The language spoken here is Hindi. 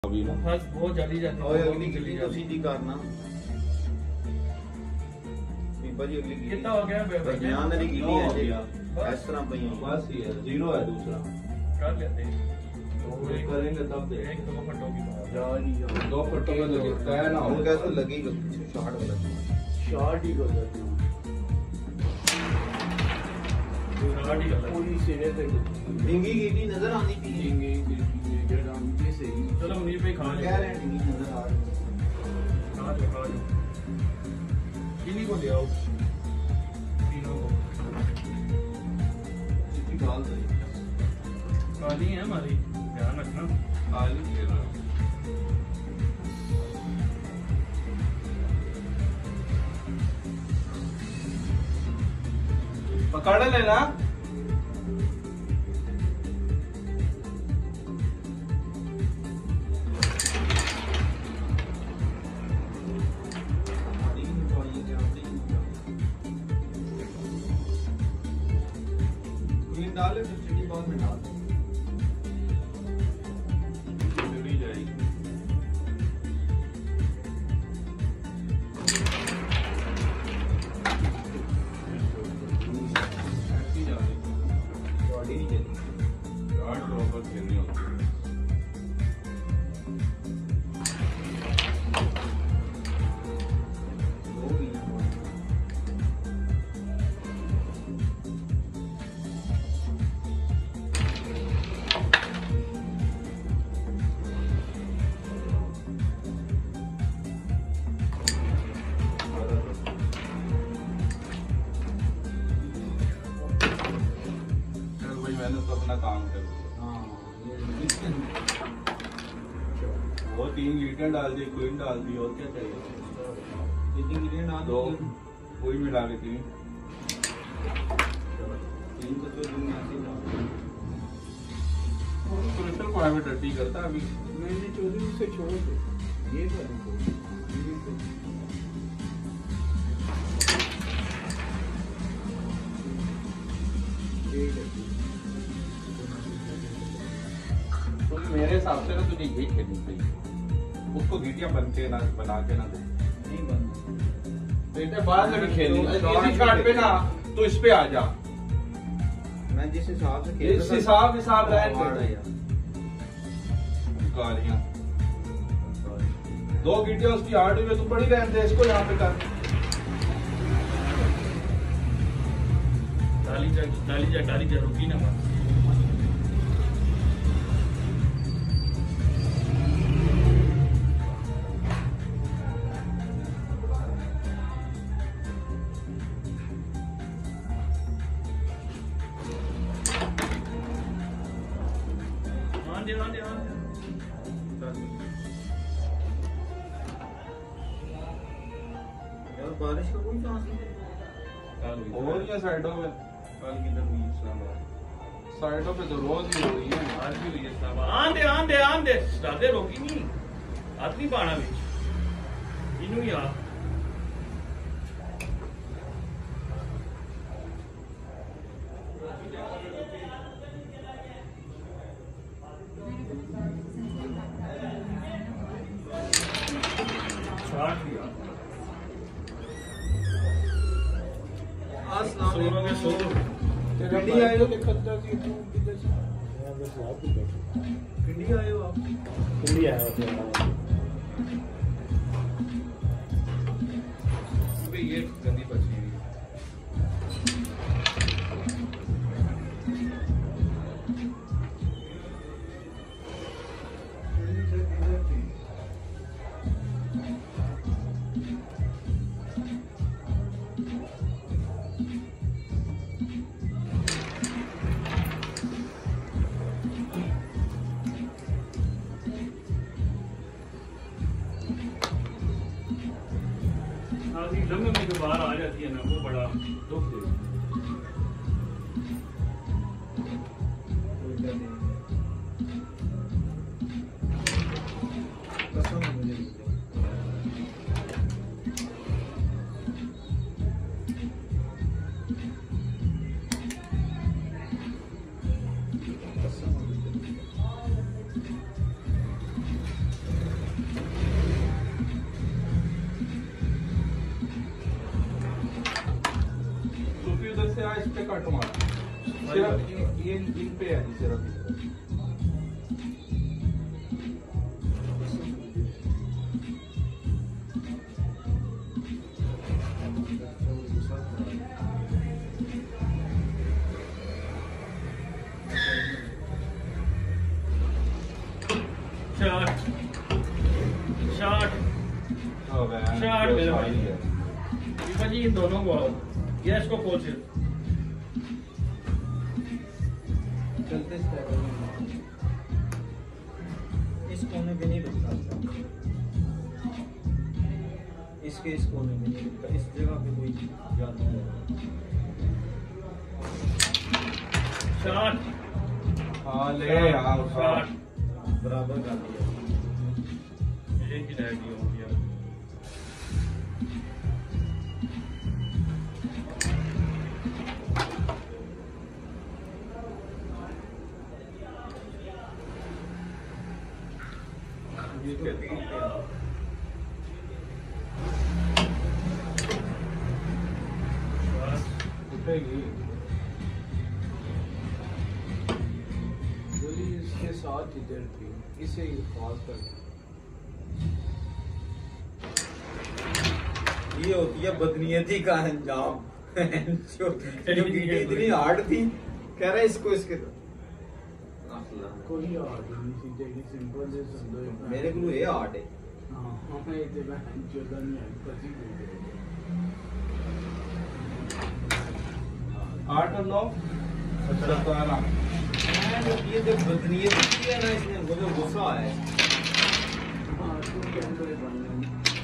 अभी ना बस बहुत जल्दी जाती और अगली गिल्ली तो सीधी करना भाजी अगली गिल्ली कितना हो गया भाई ध्यान वाली गिल्ली है जी बस इस तरह पई बस ये है, जीरो है दूसरा कर लेते हैं तो एक करेंगे तब दे एक दो फटो की बात यार दो फटो में तो तय ना हो उनका तो लगेगा शॉट वाला शॉर्ट ही कर देते हैं शॉर्ट ही कर लेते पूरी सिरे से डिंगी गिल्ली नजर आनी थी देंगे ये डाउन के सही चलो मुनीर पे खा कह रहे हैं डिंगी नजर आ रही खा जाओ किन्हीं को ले आओ तीनों को कितनी गाल दे काली है हमारी ध्यान रखना आलू ले रहा पकड़ लेना डाले तो चिड़ी बाद में डाल चिड़ी जाएगी ऐसी जा रही बॉडी नहीं चली गार्ड ड्रॉपर खेलनी होती है दो भी भाई मैंने तो अपना काम कर दिया हाँ वो 3 लीटर डाल दी क्वीन डाल दी और क्या चाहिए कितनी गिल्ली ना दो कोई मिला के 3 तीन तो जो दिन में आती है क्रिस्टल को हमें डर्टी करता है अभी मैंने चोरी से छोड़ दे ये करूँ तो मेरे हिसाब से ना तुझे ये खेलनी चाहिए उसको गीटियां बनते ना बना के ना दे नहीं बनना बेटे बाद में भी खेलनी इसी कार्ड पे ना तो इस पे आ जा मैं जिस हिसाब से खेल इस हिसाब रहने रहा दे गालियां 2 गीटियां उसकी 8 में तू पड़ी रहने दे इसको यहाँ पे कर डाली जा रुकी ना मत हाँ दे यार बारिश का कोई चांस नहीं और ये साइडों में कल किधर हुई इस्लामाबाद साइडों पे तो रोज ही हो रही है आज भी हुई इस्लामाबाद आन दे दादे रोकी नहीं हाथ नहीं पाना बिच इनू ही आ पिंडी आए हो किधर से पिंडी आए हो आप पिंडी आया होता अबे ये गंदी बची हुई है लम्बे में जो बाहर आ जाती है ना वो बड़ा दुख पे कट मारा सिर्फ इन पे है जी सिर्फ शॉट शॉट शॉट मेरे भाई दीपा जी इन दोनों को आओ ये इसको कोच चलते इस कोने पे नहीं रुकता, इसके इस कोने में नहीं रुकता, इस जगह पे कोई जादू नहीं है। शॉट हाँ ले यार शॉट बराबर कर दिया। एक ही रह गया हो गया इसके 3 पे उठेगी गोली इसके साथ इधर थी, इसे ही पास कर। ये होती है बदनीयती का अंजाम। जो गिटी इतनी हार्ड थी, कह रहा है इसको इसके कोई हार्ड नहीं सी जेडी सिंपल है समझो मेरे को ये हार्ड है। हां हमें ये बहन चोदा नहीं है पची गई 8 और 9 अच्छा तो है ना ये जो बदनीयती है ना, इसमें मुझे गुस्सा आया है। हां तो कैमरे बन गए